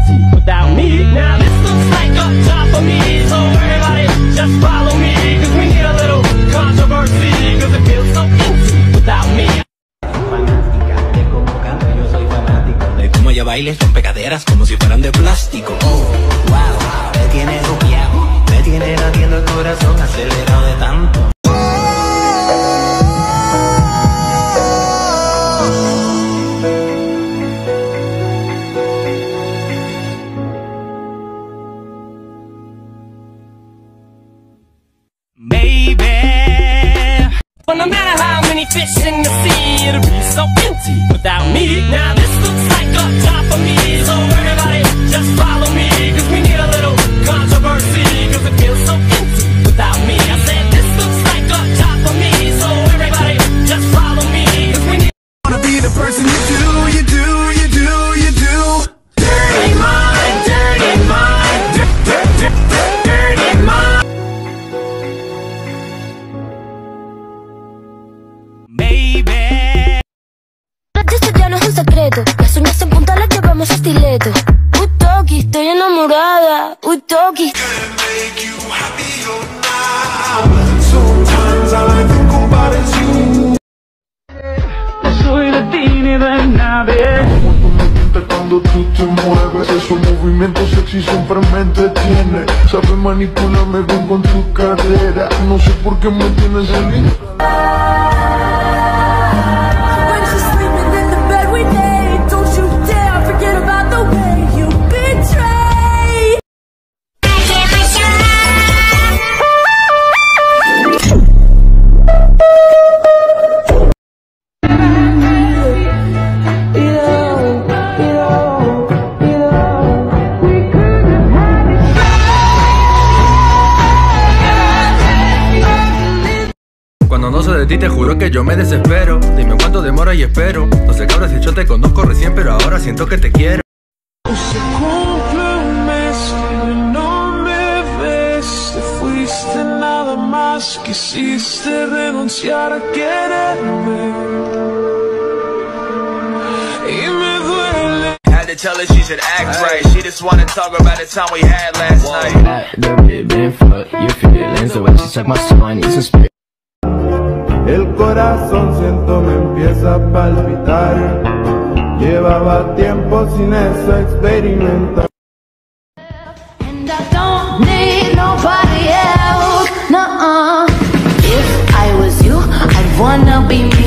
empty without me. Now this looks like a job for me, so everybody just follow me, cause we need a little controversy, cause it feels so empty without me. Fanática de cómo canto, yo soy fanático de cómo ella baila, son pegaderas como si fueran de plástico. Oh, wow, me tiene jugueado, me tiene latiendo el corazón acelerado de tanto. Baby, well, no matter how many fish in the sea, it'll be so empty without me. Now this looks like a job for me, so everybody just follow me, cause we need a little controversy, cause it feels so empty without me. I said this looks like a job for me, so everybody just follow me, cause we need. Wanna be the person you do. Dirty mind, dirty mind, dirty mind. Baby, Esto ya no es un secreto, las uñas en punta las llevamos a estileto. Uy, Toki, estoy enamorada. Uy, Toki. soy de ti ni de nadie. Cuando tú te mueves, esos movimientos sexy siempre me entretiene. Sabes manipularme bien con tu cadera. No sé por qué me tienes en línea. Cuando no sé de ti te juro que yo me desespero. Dime cuánto demora y espero. No sé cabra si yo te conozco recién, pero ahora siento que te quiero. Se cumple un mes que no me ves. Te fuiste nada más. Quisiste renunciar a quererme. Y me duele. Had to tell her she should act right. She just wanna talk about the time we had last night. Act a bit, been fuck your feelings. The way she suck my soul, I need some spirit. El corazón siento me empieza a palpitar. Llevaba tiempo sin eso experimentar. And I don't need nobody else, nuh-uh. If I was you, I'd wanna be me.